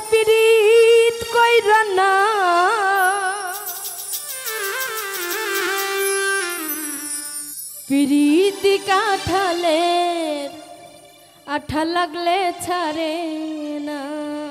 পিরিত কইরা না পিরিতি কাঠালের আঠা লাগলে ছাড়ে না।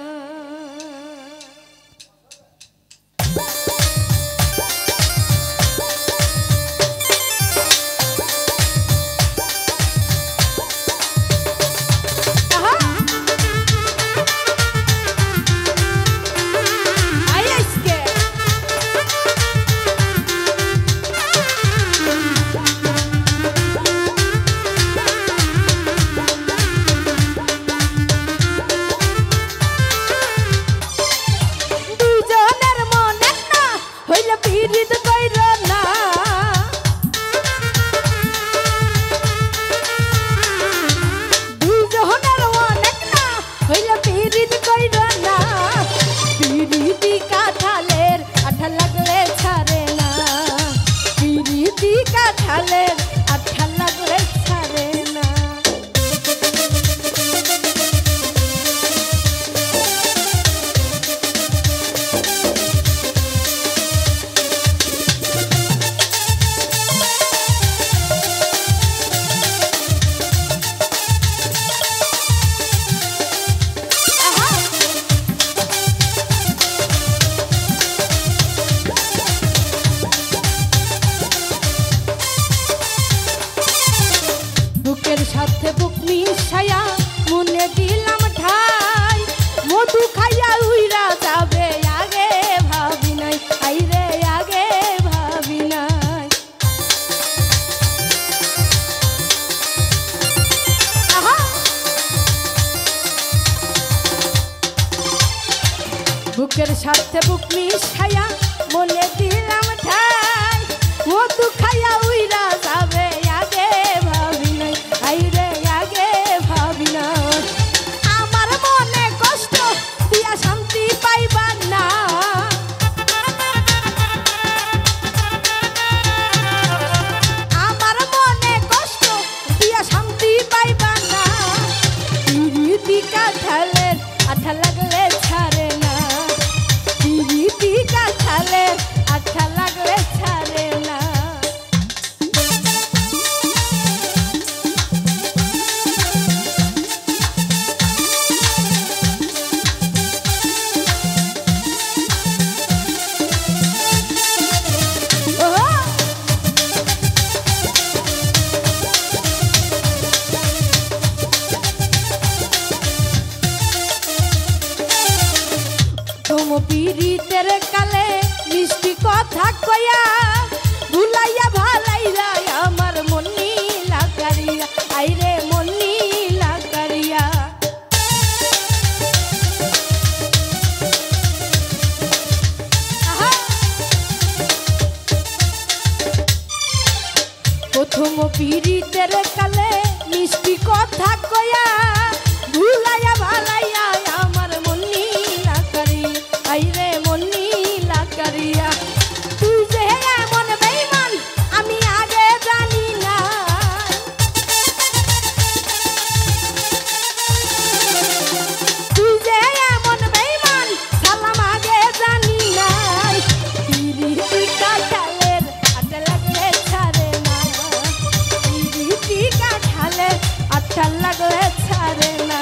বুকের সাথে বুক মিশায়া মনে দিলাম ঠাই মধু খাইয়া উইরা যাবে আগে ভাবি নাই আইরে আগে ভাবি নাই। বুকের সাথে বুক মিশায়া মনে দিলাম ঠাই মধু খাইয়া উইরা যাবে আগে ভাবি নাই আইরে আগে ভাবি নাই। আমার মনে কষ্ট দিয়া শান্তি পাইবা না আমার মনে কষ্ট দিয়া শান্তি পাইবা না পিরিতি কাঠালের আঠা লাগলে ছাড়ে না পিরিতি কাঠালের আঠা লাগলে ছাড়ে না। তোম পিরিতের কালে মিষ্টি কথা কয়া ভুলাইয়া ভালাইয়া আমার মন নীলা করিয়া আইরে মন নীলা করিয়া। প্রথম পিরিতের কালে মিষ্টি কথা কয়া ভুলাইয়া ভালাইয়া আমার মন নীলা করিয়া আইরে মন নীলা করিয়া। তুই যে এমন বেঈমান আমি আগে জানি না তুই যে এমন বেঈমান সালাম আগে জানি নাই পিরিতি কাঠালের আঠা লাগলে ছাড়ে না পিরিতি কাঠালের আঠা লাগলে ছাড়ে না।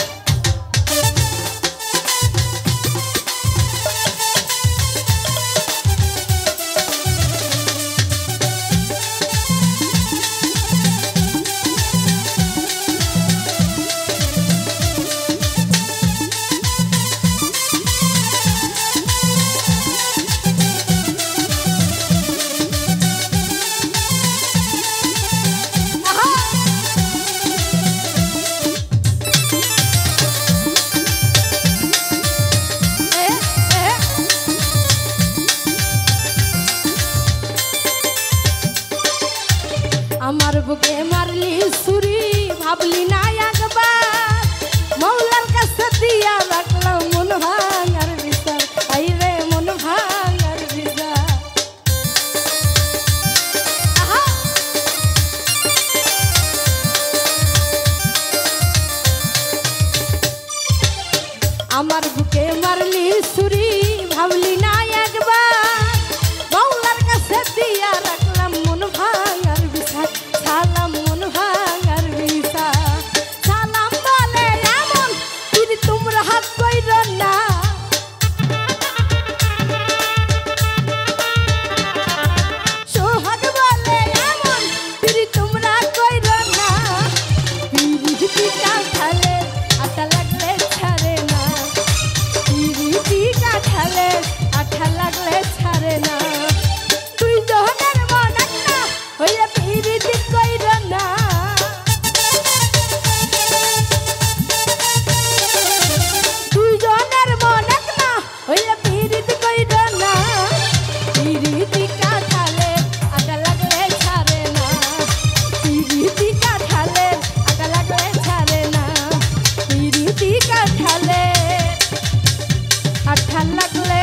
আমার বুকে মারলি ছুরি ভাবলি না একবার মৌলার কাছে দিয়া রাখলাম মন ভাঙার বিচার আইরে মন ভাঙার বিচার। আমার বুকে মারলি ছুরি ভাবলি না একবার মাওলার কাছে দিয়া রাখলাম মন ভাঙার বিষয় সালাম মন ভাঙার বিষয় সালাম বলে এমন যদি তোমরা হাত কইর না সোহাগ বলে এমন যদি তোমরা কইর না পিরিতি কাঠালে আটা লাগলে ছাড়ে না পিরিতি কাঠালে আঠা লাগলে ছাড়ে না তুই জহনের মন একটা হইলে পিরিতি কইর না তুই জহনের মন একটা হইলে পিরিতি কইর না পিরিতি কাঠালে আটা লাগলে ছাড়ে না পিরিতি কাঠালে আটা লাগলে ছাড়ে না পিরিতি কাঠালে আঠা লাগলে